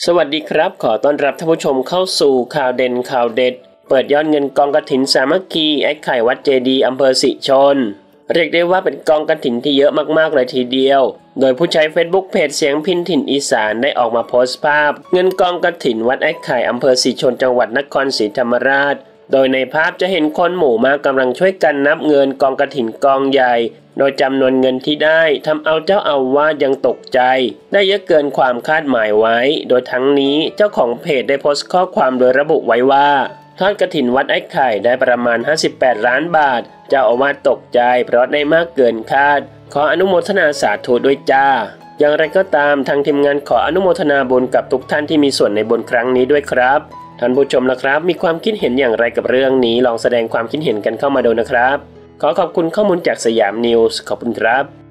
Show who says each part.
Speaker 1: สวัสดีครับขอต้อนรับท่านผู้ชมเข้าสู่ข่าวเด่นข่าวเด็ดเปิดยอดเงินกองกฐินสามัคคีไอ้ไข่วัดเจดีย์อำเภอสิชนเรียกได้ว่าเป็นกองกฐินที่เยอะมากๆเลยทีเดียวโดยผู้ใช้ Facebook เพจเสียงพิณถิ่นอีสานได้ออกมาโพสต์ภาพเงินกองกฐินวัดไอ้ไข่อำเภอสิชนจังหวัดนครศรีธรรมราชโดยในภาพจะเห็นคนหมู่มากกำลังช่วยกันนับเงินกองกฐินกองใหญ่โดยจำนวนเงินที่ได้ทำเอาเจ้าอาวาสยังตกใจได้เยอะเกินความคาดหมายไว้โดยทั้งนี้เจ้าของเพจได้โพสต์ข้อความโดยระบุไว้ว่าทอดกฐินวัดไอ้ไข่ได้ประมาณ58ล้านบาทเจ้าอาวาสตกใจเพราะได้มากเกินคาดขออนุโมทนาสาธุด้วยจ้าอย่างไรก็ตามทางทีมงานขออนุโมทนาบุญกับทุกท่านที่มีส่วนในบุญครั้งนี้ด้วยครับท่านผู้ชมล่ะครับมีความคิดเห็นอย่างไรกับเรื่องนี้ลองแสดงความคิดเห็นกันเข้ามาดูนะครับขอขอบคุณข้อมูลจากสยามนิวส์ขอบคุณครับ